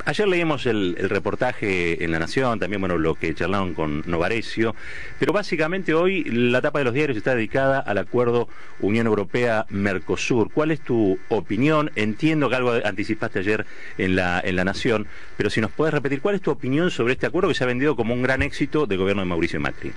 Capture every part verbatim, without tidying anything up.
Ayer leímos el, el reportaje en La Nación, también bueno lo que charlaron con Novarecio, pero básicamente hoy la tapa de los diarios está dedicada al acuerdo Unión Europea-Mercosur. ¿Cuál es tu opinión? Entiendo que algo anticipaste ayer en la, en La Nación, pero si nos puedes repetir, ¿cuál es tu opinión sobre este acuerdo que se ha vendido como un gran éxito del gobierno de Mauricio Macri?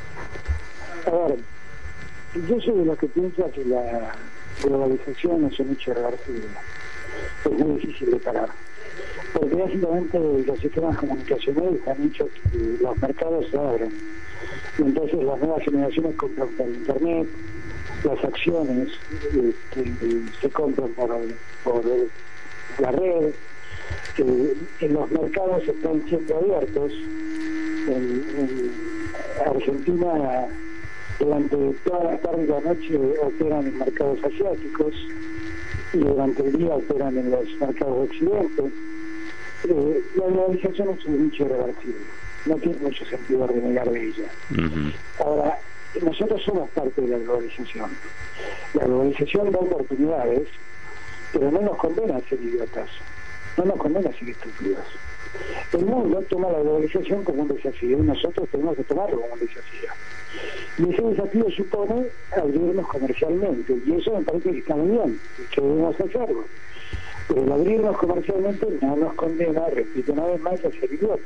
A ver, yo soy de los que piensa que la globalización es un hecho reversible. Es muy difícil de parar. Porque básicamente los sistemas comunicacionales han hecho que los mercados se abran. Y entonces las nuevas generaciones compran por internet, las acciones este, se compran por, por la red, eh, en los mercados están siendo abiertos. En, en Argentina durante toda la tarde y la noche operan en mercados asiáticos y durante el día operan en los mercados de Occidente. Eh, la globalización es un hecho irreversible, no tiene mucho sentido renegar de ella. Uh-huh. Ahora, nosotros somos parte de la globalización. La globalización da oportunidades, pero no nos condena a ser idiotas, no nos condena a ser estúpidos. El mundo toma la globalización como un desafío y nosotros tenemos que tomarlo como un desafío. Y ese desafío supone abrirnos comercialmente, y eso me parece que está muy bien, que debemos hacerlo. Pero el abrirnos comercialmente no nos condena, repito una vez más, a ser idiotas.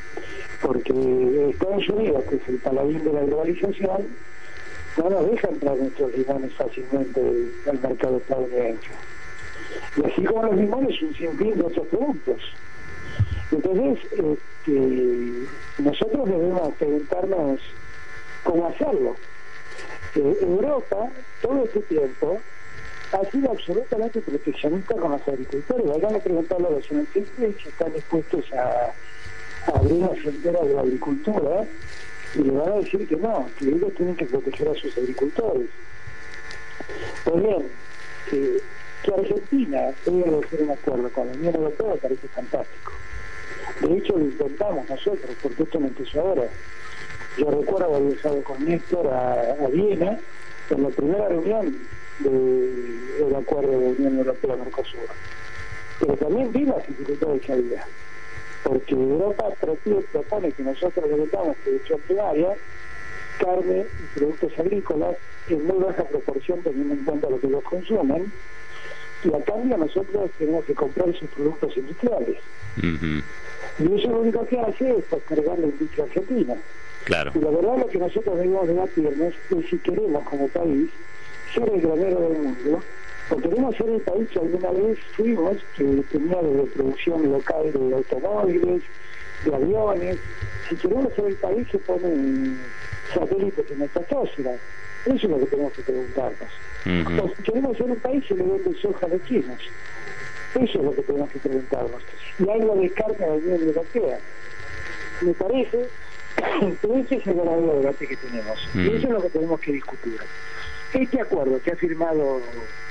Porque Estados Unidos, que es el paladín de la globalización, no nos deja entrar nuestros limones fácilmente al mercado estadounidense. Y así como los limones, un sinfín de otros productos. Entonces, este, nosotros debemos preguntarnos cómo hacerlo. Eh, Europa, todo este tiempo, ha sido absolutamente proteccionista con los agricultores. Vayan a preguntarle a los científicos si están dispuestos a, a abrir las fronteras de la agricultura y le van a decir que no, que ellos tienen que proteger a sus agricultores. Pues bien, eh, que Argentina debe hacer un acuerdo con la Unión Europea parece fantástico. De hecho, lo intentamos nosotros, porque esto no empezó ahora. Yo recuerdo haber estado con Néstor a, a Viena en la primera reunión del acuerdo de Unión Europea-Mercosur. Pero también vi las dificultades que había, porque Europa propone que nosotros le vendamos producción primaria, carne y productos agrícolas en muy baja proporción teniendo en cuenta lo que los consumen, y a cambio nosotros tenemos que comprar esos productos industriales. Uh-huh. Y eso lo único que hace es postergar la industria argentina. Claro. Y la verdad lo que nosotros debemos debatirnos es si queremos como país ser el granero del mundo, o queremos ser el país que alguna vez fuimos, que tenía de producción local de automóviles, de aviones, si queremos ser el país que pone satélites en nuestra atmósfera. Eso es lo que tenemos que preguntarnos. Uh-huh. O si queremos ser un país que le vende soja a los chinos. Eso es lo que tenemos que preguntarnos. Y algo de carne a la Unión Europea. Me parece que ese es el verdadero debate que tenemos. Uh-huh. Y eso es lo que tenemos que discutir. Este acuerdo que ha firmado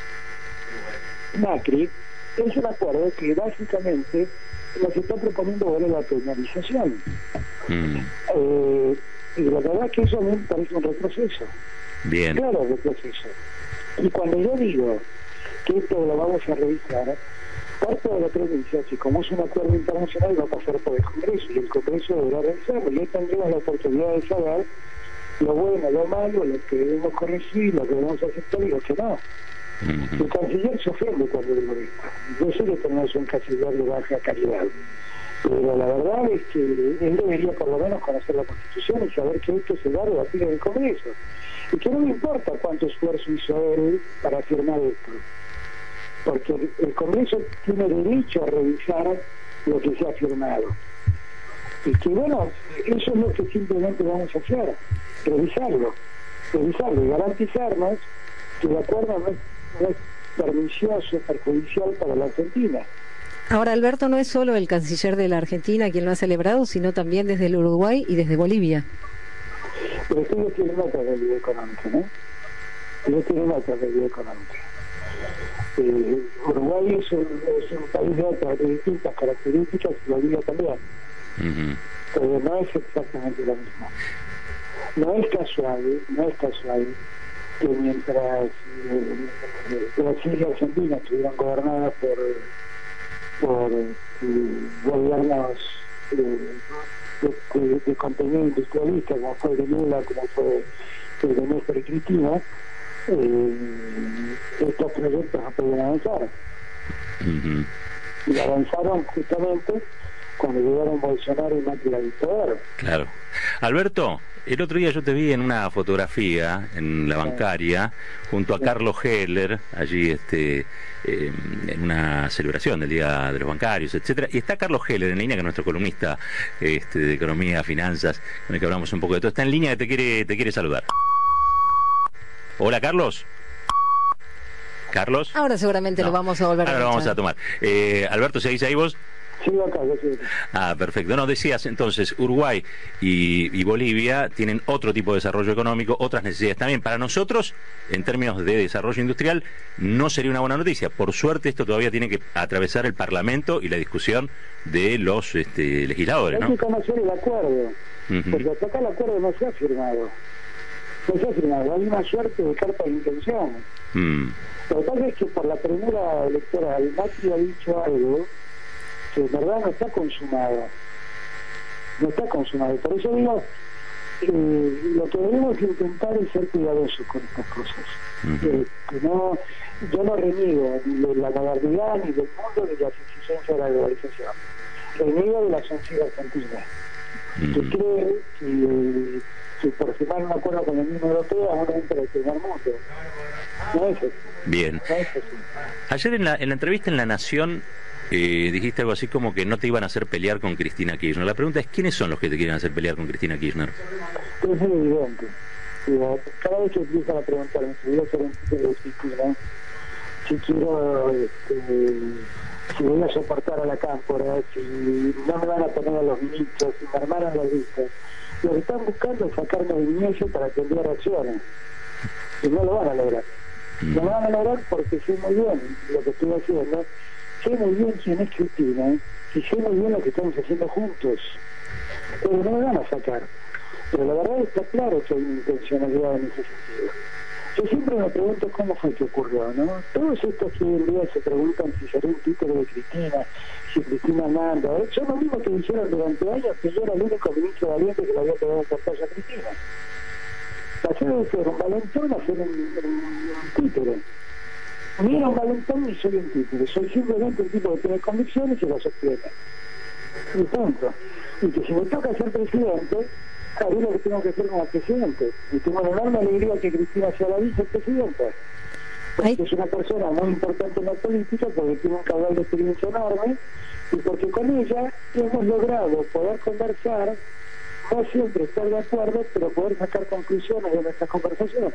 Macri es un acuerdo que básicamente nos está proponiendo volver a la penalización. Mm. Eh, y la verdad es que eso a mí me parece un retroceso. Bien. Claro, retroceso. Y cuando yo digo que esto lo vamos a revisar, parte de la premisa es que como es un acuerdo internacional va a pasar por el Congreso y el Congreso deberá revisarlo, y ahí tendremos la oportunidad de saber lo bueno, lo malo, lo que debemos corregir, lo que debemos aceptar y lo que no. Uh-huh. El canciller se ofende cuando digo esto. Yo sé que tenemos un canciller de baja calidad, pero la verdad es que él debería por lo menos conocer la Constitución y saber que esto se va a debatir en el Congreso. Y que no me importa cuánto esfuerzo hizo él para firmar esto, porque el Congreso tiene derecho a revisar lo que se ha firmado. Y que bueno, eso es lo que simplemente vamos a hacer, revisarlo, revisarlo y garantizarnos que el acuerdo no es, no es pernicioso, perjudicial para la Argentina. Ahora, Alberto, no es solo el canciller de la Argentina quien lo ha celebrado, sino también desde el Uruguay y desde Bolivia. Pero ustedes tienen otra realidad económica, ¿no? Ellos tienen otra realidad económica. Eh, Uruguay es un, es un país de otras, de distintas características, y Bolivia también. Uh-huh. Pero no es exactamente lo mismo. No es casual, no es casual que mientras eh, Brasil y Argentina estuvieran gobernadas por, por eh, gobiernos eh, de, de, de contenido industrialista, como fue el de Lula, como fue el de Néstor y Cristina, eh, estos proyectos no podían avanzar. Uh-huh. Y avanzaron justamente cuando llegaron Bolsonaro y Macri al poder. Claro. Alberto, el otro día yo te vi en una fotografía en la bancaria junto a sí. Carlos Heller, allí este eh, en una celebración del Día de los Bancarios, etcétera. Y está Carlos Heller en línea, que es nuestro columnista este, de economía, finanzas, con el que hablamos un poco de todo. Está en línea, que te quiere, te quiere saludar. Hola, Carlos. Carlos. Ahora seguramente no. lo vamos a volver Ahora a lo vamos a tomar. Eh, Alberto, ¿seguís ahí vos? Sí, acá, sí. Ah, perfecto. No, decías entonces, Uruguay y, y Bolivia tienen otro tipo de desarrollo económico, otras necesidades también. Para nosotros, en términos de desarrollo industrial, no sería una buena noticia. Por suerte, esto todavía tiene que atravesar el Parlamento y la discusión de los este, legisladores, ¿no? Hay que conocer el acuerdo, uh-huh. porque hasta acá el acuerdo no se ha firmado. No se ha firmado, hay una suerte de carta de intención. Mm. Lo que pasa es que por la premura electoral, Macri ha dicho algo que en verdad no está consumado, no está consumado. Por eso digo, eh, lo que debemos intentar es ser cuidadosos con estas cosas. Uh-huh. eh, que no, yo no reniego ni de la modernidad, ni del mundo, ni de las exigencias de la globalización. Reniego de la sociedad argentina, uh-huh. que cree que, que por firmar un acuerdo con la Unión Europea uno entra al primer mundo. No es así. Bien. No es así. Ayer en la, en la entrevista en La Nación, Eh, dijiste algo así como que no te iban a hacer pelear con Cristina Kirchner. La pregunta es, ¿quiénes son los que te quieren hacer pelear con Cristina Kirchner? Es evidente. Cada vez que empiezan a preguntarme si voy a hacer un título de Cristina, si quiero, este, si voy a soportar a la cámpora, si no me van a poner a los ministros, si me armaran las listas, lo que están buscando es sacarme del niño para que envíe reacciones. Y no lo van a lograr. Mm. No lo van a lograr porque sé muy bien lo que estoy haciendo. Sé muy bien quién es Cristina, ¿eh? Y sé muy bien lo que estamos haciendo juntos. Pero no me van a sacar. Pero la verdad está claro que hay una intencionalidad en ese sentido. Yo siempre me pregunto cómo fue que ocurrió, ¿no? Todos estos que hoy en día se preguntan si será un título de Cristina, si Cristina manda. ¿eh? Son los mismos que dijeron durante años que yo era el único ministro valiente que le había pegado pantalla a Cristina. Pasé de ser un valentón a ser un, un, un títere. Ni era un valentón ni soy un títere, soy simplemente un tipo que tiene convicciones y las sostiene. Y punto. Y que si me toca ser presidente, haré lo que tengo que hacer como presidente. Y tengo una enorme alegría que Cristina sea la vicepresidenta. Porque es una persona muy importante en la política, porque tiene un caudal de experiencia enorme, y porque con ella hemos logrado poder conversar, no siempre estar de acuerdo, pero poder sacar conclusiones de nuestras conversaciones.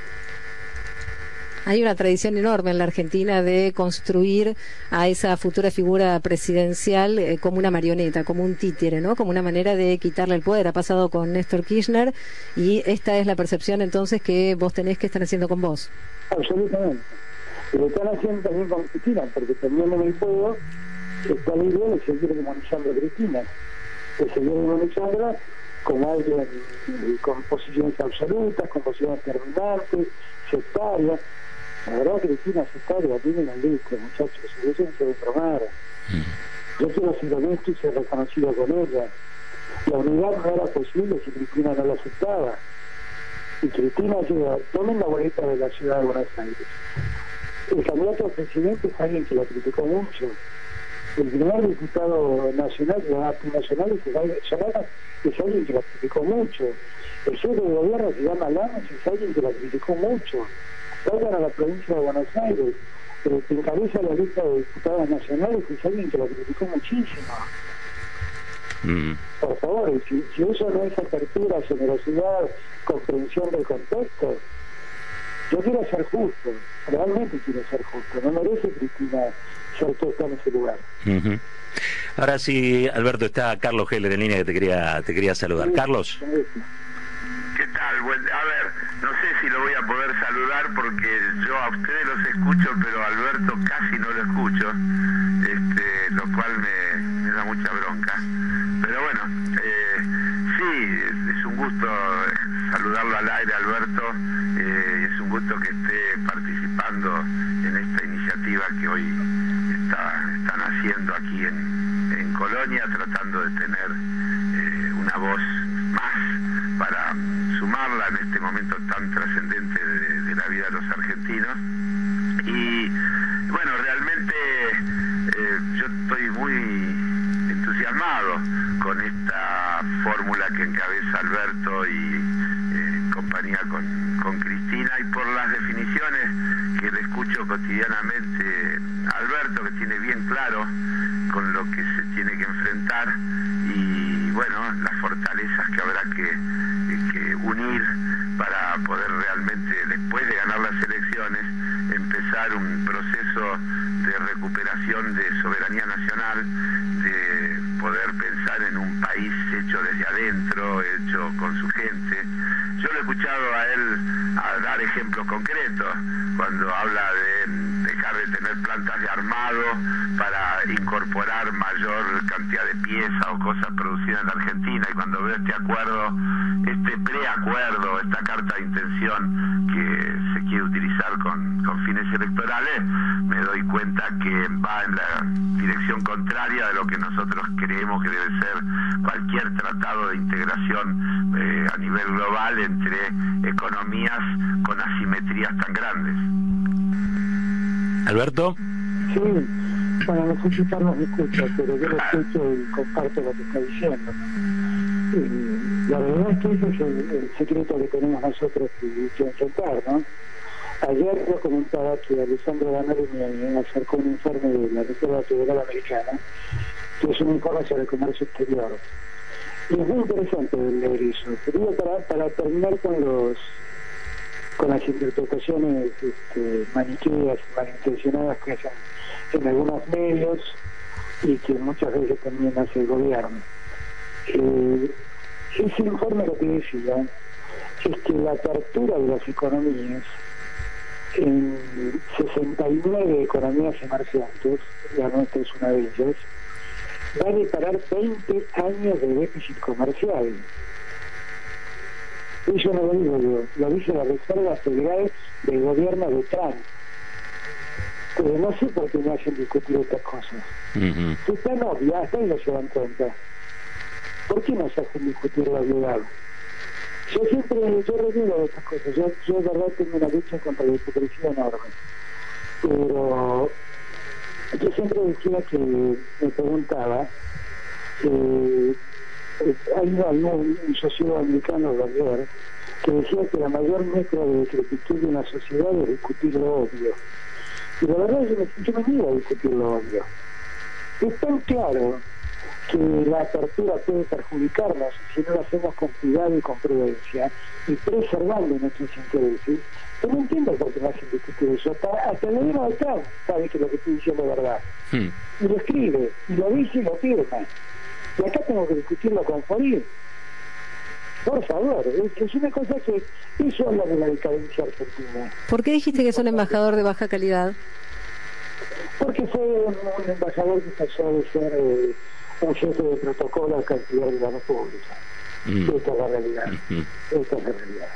Hay una tradición enorme en la Argentina de construir a esa futura figura presidencial eh, como una marioneta, como un títere, ¿no? Como una manera de quitarle el poder. Ha pasado con Néstor Kirchner y esta es la percepción entonces que vos tenés que están haciendo con vos. Absolutamente. Y lo están haciendo también con Cristina, porque también en el juego está la idea de seguir demonizando a Cristina, de seguir demonizándola como alguien con posiciones absolutas, con posiciones terminantes, sectarias. La verdad que Cristina sectaria tiene una lista, muchachos, y eso se desprogramar. Mm. Yo quiero ser honesto y ser reconocido con ella. La unidad no era posible si Cristina no la aceptaba. Y Cristina llega, tomen la boleta de la ciudad de Buenos Aires. El candidato a presidente es alguien que la criticó mucho. El primer diputado nacional, el nacional es, es alguien que la criticó mucho. El jefe de gobierno se llama Lamas, es alguien que la criticó mucho. Vayan a la provincia de Buenos Aires, pero que encabeza la lista de diputados nacionales es alguien que la criticó muchísimo. Mm. Por favor, si, si eso no es apertura, generosidad, comprensión del contexto, yo quiero ser justo, realmente quiero ser justo, no merece Cristina ser puesta en ese lugar. Uh-huh. Ahora sí, Alberto, está Carlos Heller en línea que te quería, te quería saludar. Sí, Carlos. ¿Qué tal? Bueno, a ver, no sé si lo voy a poder saludar porque yo a ustedes los escucho, pero a Alberto casi no lo escucho, este, lo cual me, me da mucha bronca. Pero bueno, eh, sí, es, es un gusto saludarlo al aire, Alberto, eh, es un gusto que esté participando en esta iniciativa que hoy está, están haciendo aquí en, en Colonia. Patagonia, tratando de tener eh, una voz más para sumarla en este momento tan trascendente de, de la vida de los argentinos. Y bueno, realmente eh, yo estoy muy entusiasmado con esta fórmula que encabeza Alberto y eh, en compañía con, con Cristina, y por las definiciones que le escucho cotidianamente a Alberto, que tiene bien claro con lo que se tiene que enfrentar, y bueno, las fortalezas que habrá que, que unir para poder realmente, después de ganar las elecciones, empezar un proceso de recuperación de soberanía nacional, de poder pensar en un país hecho desde adentro, hecho con su gente. Yo lo he escuchado a él a dar ejemplos concretos, cuando habla de dejar de tener plantas de armado para incorporar mayor cantidad de piezas o cosas producidas en la Argentina, y cuando veo este acuerdo, este preacuerdo, esta carta de intención que se quiere utilizar con, con fines electorales, me doy cuenta que va en la dirección contraria de lo que nosotros creemos que debe ser cualquier tratado de integración eh, a nivel global entre economías con asimetrías tan grandes. Alberto. Sí, bueno, no sé si Carlos me escucha, pero yo lo escucho y comparto lo que está diciendo. Y la verdad es que ese es el, el secreto que tenemos nosotros que, que enfrentar, ¿no? Ayer yo comentaba que Alessandro Danari me acercó un informe de la Reserva Federal Americana, que es un informe sobre el comercio exterior. Y es muy interesante leer eso. Pero para, para terminar con los con las interpretaciones este, maniqueas, malintencionadas que hacen en algunos medios y que muchas veces también hace el gobierno. Eh, ese informe lo que decía es que la apertura de las economías en sesenta y nueve economías emergentes, la nuestra es una de ellas, va a deparar veinte años de déficit comercial. Eso no lo digo yo, lo dice la Reserva Federal del gobierno de Trump. Pero no sé por qué me hacen discutir estas cosas. Uh-huh. Es tan obvia, hasta ellos se dan cuenta. ¿Por qué nos hacen discutir la obviedad? Yo siempre, yo renego de estas cosas. Yo, yo de verdad tengo una lucha contra la hipocresía enorme. Pero yo siempre decía que, me preguntaba, eh, hay un, un sociólogo americano, Berger, que decía que la mayor mezcla de decrepitud de una sociedad es discutir lo obvio. Y la verdad es que yo me niego a discutir lo obvio. Es tan claro que la apertura puede perjudicarnos si no lo hacemos con cuidado y con prudencia y preservando nuestros intereses. Yo no entiendo por qué me hacen discutir eso. Hasta, hasta el gobierno de Trump sabe que lo que estoy diciendo es verdad. Hmm. Y lo escribe, y lo dice y lo firma. Y acá tengo que discutirlo con Fourier. Por favor, es, es una cosa que eso habla de la decadencia argentina. ¿Por qué dijiste que es un embajador de baja calidad? Porque fue un, un embajador que pasó de ser eh, un jefe de protocolo al canciller de la República. Mm. Esta es la realidad. Mm. Esta es la realidad.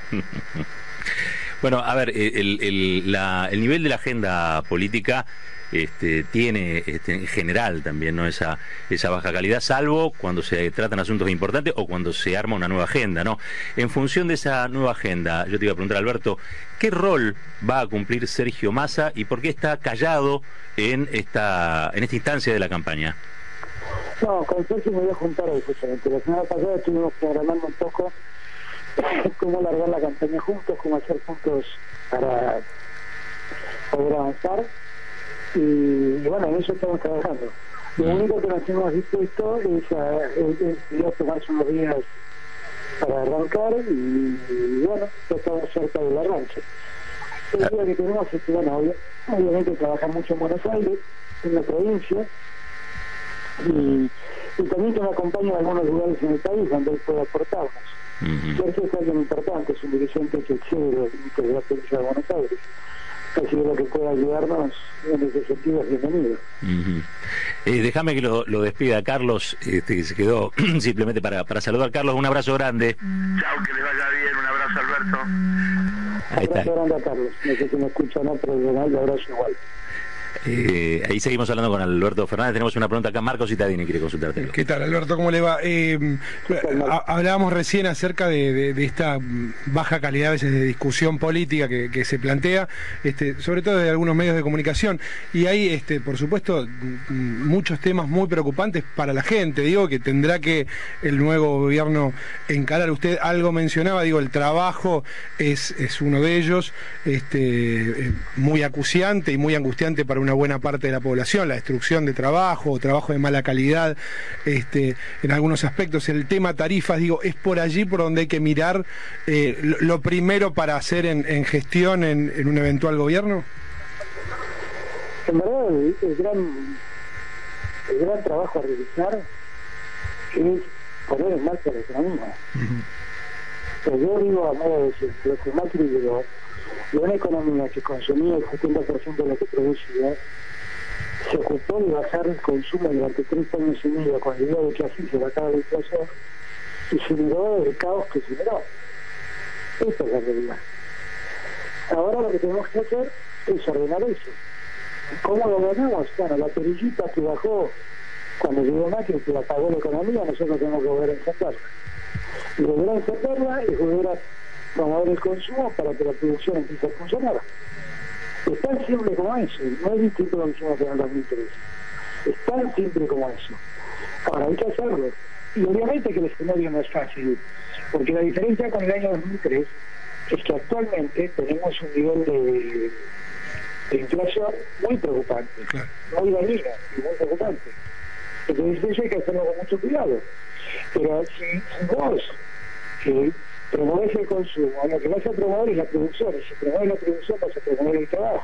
Bueno, a ver, el, el, la, el nivel de la agenda política este, tiene este, en general también no esa, esa baja calidad, salvo cuando se tratan asuntos importantes o cuando se arma una nueva agenda, ¿no? En función de esa nueva agenda, yo te iba a preguntar, Alberto, ¿qué rol va a cumplir Sergio Massa y por qué está callado en esta, en esta instancia de la campaña? No, con Sergio me voy a juntar hoy justamente. La semana pasada estuvimos programando un poco cómo alargar la campaña juntos, cómo hacer puntos para poder avanzar. Y, y bueno, en eso estamos trabajando. Lo único que nos hemos dispuesto es a, es, es a tomarse unos días para arrancar y, y bueno, ya estamos cerca del arranque. El día que tenemos es que, bueno, obvio, obviamente trabajar mucho en Buenos Aires, en la provincia, y, y también que me acompaña en algunos lugares en el país donde él puede aportarnos. Uh-huh. Sergio es alguien importante, es un dirigente que excede los límites de la provincia de Buenos Aires. Así que lo que pueda ayudarnos en ese sentido es bienvenido. Uh-huh. eh, déjame que lo, lo despida Carlos, este, que se quedó simplemente para, para saludar. Carlos, un abrazo grande. Chao, que les vaya bien, un abrazo, Alberto. Un abrazo grande a Carlos, no sé si me escucha o no, pero un abrazo igual. Eh, ahí seguimos hablando con Alberto Fernández. Tenemos una pregunta acá. Marcos Cittadini quiere consultarte. ¿Qué tal, Alberto? ¿Cómo le va? Eh, hablábamos recién acerca de, de, de esta baja calidad a veces de discusión política que, que se plantea, este, sobre todo de algunos medios de comunicación. Y hay, este, por supuesto, muchos temas muy preocupantes para la gente. Digo, que tendrá que el nuevo gobierno encarar. Usted algo mencionaba, digo, el trabajo es, es uno de ellos, este, muy acuciante y muy angustiante para una buena parte de la población, la destrucción de trabajo, trabajo de mala calidad, este, en algunos aspectos. El tema tarifas, digo, es por allí por donde hay que mirar eh, lo, lo primero para hacer en, en gestión en, en un eventual gobierno. En verdad, el, el gran el gran trabajo a realizar es poner en marcha la economía. Uh-huh. Pero yo digo a modo de decir, lo que Macri llegó de una economía que consumía el setenta por ciento de lo que producía, se ocupó de bajar el consumo durante tres años y medio con la idea de que así se bajaba la inflación y generó el caos que generó. Esa es la realidad. Ahora lo que tenemos que hacer es ordenar eso. ¿Cómo lo ordenamos? Bueno, la perillita que bajó cuando llegó Macri, que apagó la economía, nosotros tenemos que volver a encenderla. Y volver a encenderla y volver a promover el consumo para que la producción empiece a funcionar. Es tan simple como eso, no es distinto lo que hicimos en el dos mil tres. Es tan simple como eso. Ahora hay que hacerlo. Y obviamente que el escenario no es fácil, porque la diferencia con el año dos mil tres es que actualmente tenemos un nivel de, de inflación muy preocupante, muy dañino y muy preocupante. Entonces eso hay que hacerlo con mucho cuidado. Pero si, si vos eh, promueves el consumo, lo que vas a promover es la producción, y si promueves la producción vas a promover el trabajo.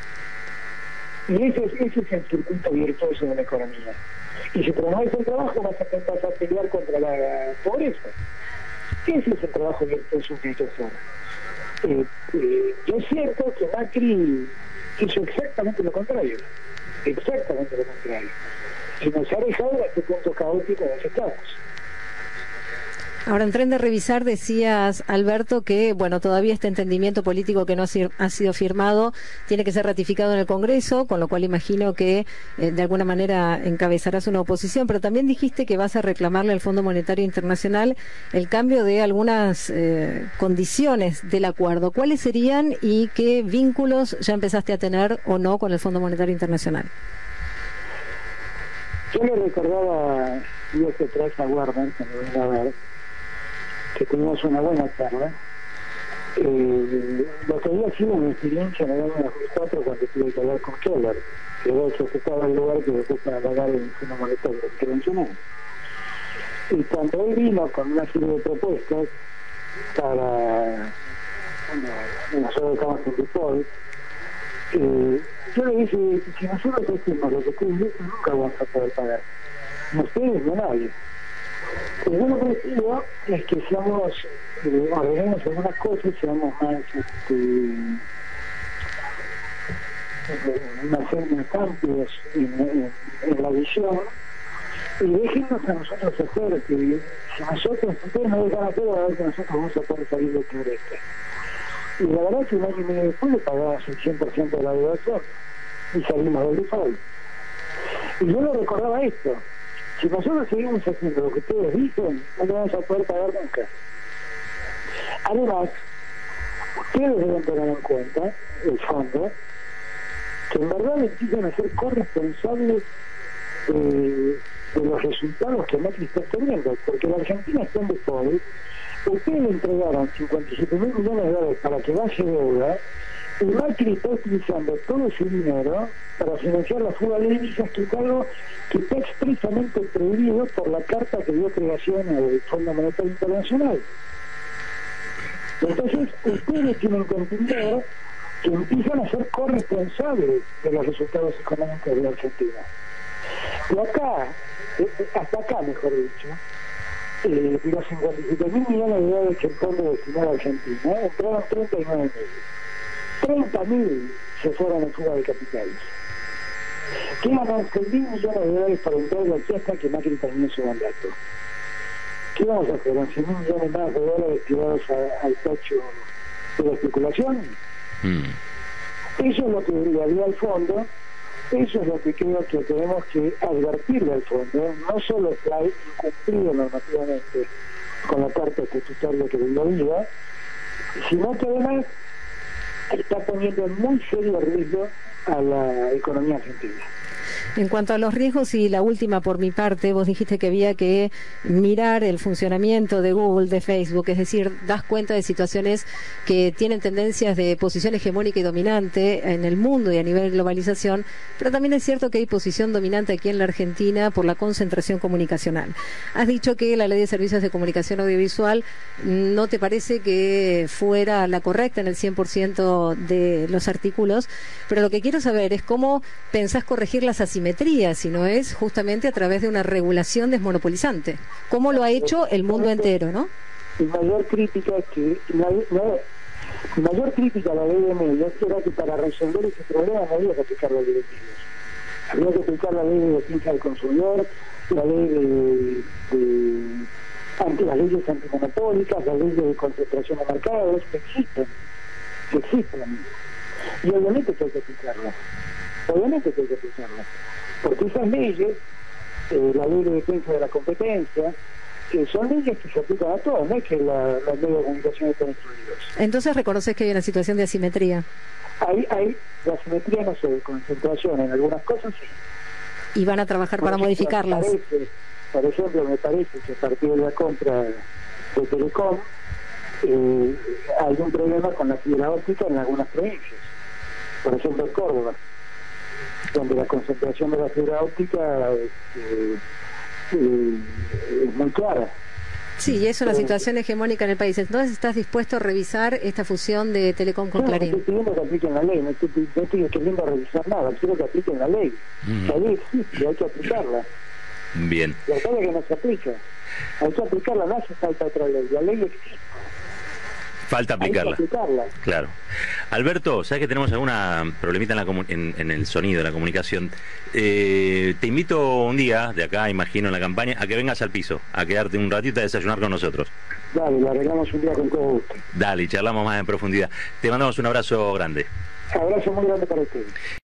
Y ese es, ese es el circuito virtuoso de la economía. Y si promueves el trabajo vas a, vas a pelear contra la pobreza. Ese es el trabajo virtuoso que hay que hacer. Eh, eh, yo siento que Macri hizo exactamente lo contrario. Exactamente lo contrario. Y nos ha dejado a este punto caótico en el que estamos. Ahora, en tren de revisar, decías, Alberto, que bueno, todavía este entendimiento político que no ha sido firmado tiene que ser ratificado en el Congreso, con lo cual imagino que eh, de alguna manera encabezarás una oposición, pero también dijiste que vas a reclamarle al Fondo Monetario Internacional el cambio de algunas eh, condiciones del acuerdo. ¿Cuáles serían y qué vínculos ya empezaste a tener o no con el Fondo Monetario Internacional? Yo le recordaba días atrás a Warner, que me venía a ver, que teníamos una buena charla. Eh, lo que había sido mi experiencia en el año dos mil cuatro cuando tuve que hablar con Keller, que era el que ocupaba el lugar que después para pagar el Fondo Monetario Internacional. Y cuando él vino con una serie de propuestas para nosotros estamos en Depol, eh, yo le dije, si nosotros decimos lo que ustedes dicen, nunca vamos a poder pagar. No ustedes, no nadie. Y yo lo que digo es que seamos, eh, ordenemos algunas cosas, seamos más, este, más, más amplios en, en, en la visión, y déjennos a nosotros hacer, que si nosotros, ustedes no dejan hacer, a ver que nosotros vamos a poder salir de este. Y la verdad es que un año y medio después le pagamos el cien por ciento de la deuda y salimos del default. Y yo le recordaba esto. Si nosotros seguimos haciendo lo que ustedes dicen, no lo vamos a poder pagar nunca. Además, ustedes deben tener en cuenta, el fondo, que en verdad empiezan a ser corresponsables de, de los resultados que Macri está obteniendo, porque la Argentina está en default. Ustedes le entregaron cincuenta y siete mil millones de dólares para que baje deuda, y Macri está utilizando todo ese dinero para financiar la fuga de divisas, que es algo que está expresamente prohibido por la carta que dio creación al Fondo Monetario Internacional. Entonces, ustedes tienen que entender que empiezan a ser corresponsables de los resultados económicos de la Argentina. Y acá, hasta acá mejor dicho, eh, de los cincuenta y siete mil millones de dólares que el fondo destinó a Argentina, entraron treinta y nueve mil. treinta mil se fueron en fuga de capitales. Quedan once mil millones de dólares para entrar de aquí hasta que Macri termine su mandato. ¿Qué vamos a hacer? once mil millones más de dólares tirados a, al techo de la especulación. Mm. Eso es lo que le haría al fondo eso es lo que creo que tenemos que advertirle al fondo. No solo está incumplido normativamente con la carta estatutaria que le dio vida, sino que además está poniendo en muy serio riesgo a la economía argentina. En cuanto a los riesgos, y la última por mi parte, vos dijiste que había que mirar el funcionamiento de Google, de Facebook, es decir, das cuenta de situaciones que tienen tendencias de posición hegemónica y dominante en el mundo y a nivel de globalización, pero también es cierto que hay posición dominante aquí en la Argentina por la concentración comunicacional. Has dicho que la Ley de Servicios de Comunicación Audiovisual no te parece que fuera la correcta en el cien por ciento de los artículos, pero lo que quiero saber es cómo pensás corregir las asimetrías, si no es justamente a través de una regulación desmonopolizante, como lo ha hecho el mundo entero, ¿no? Mi mayor crítica es que la, la, mi mayor crítica a la ley de medios era que para resolver ese problema no había que aplicar la ley de medios, había que aplicar la ley de defensa del consumidor, la ley de, de ante las leyes antimonopólicas, la ley de concentración de mercados, que existen, que existen, y obviamente que hay que aplicarlas. Obviamente que hay que aplicarlas, porque esas leyes, eh, la ley de defensa de la competencia, eh, son leyes que se aplican a todos, no es que la, los medios de comunicación están excluidos. Entonces reconoces que hay una situación de asimetría. Hay, hay de asimetría, no sé, de concentración en algunas cosas, sí. Y van a trabajar por para ejemplo, modificarlas. Parece, por ejemplo, me parece que a partir de la compra de Telecom eh, hay un problema con la fibra óptica en algunas provincias, por ejemplo en Córdoba, donde la concentración de la fibra óptica eh, eh, es muy clara. Sí, y es una eh, situación hegemónica en el país. Entonces, ¿estás dispuesto a revisar esta fusión de Telecom con no, Clarín? No estoy pidiendo que apliquen la ley, no estoy, no estoy queriendo revisar nada, quiero que apliquen la ley. Mm. La ley existe, hay que aplicarla. Bien. La cosa es que no se aplica. Hay que aplicarla, no hace falta otra ley. La ley existe. Falta aplicarla. Hay que aplicarla. Claro. Alberto, ¿sabes que tenemos alguna problemita en, la en, en el sonido, en la comunicación? Eh, te invito un día, de acá, imagino, en la campaña, a que vengas al piso, a quedarte un ratito a desayunar con nosotros. Dale, lo arreglamos un día con todo gusto. Dale, charlamos más en profundidad. Te mandamos un abrazo grande. Abrazo muy grande para ustedes.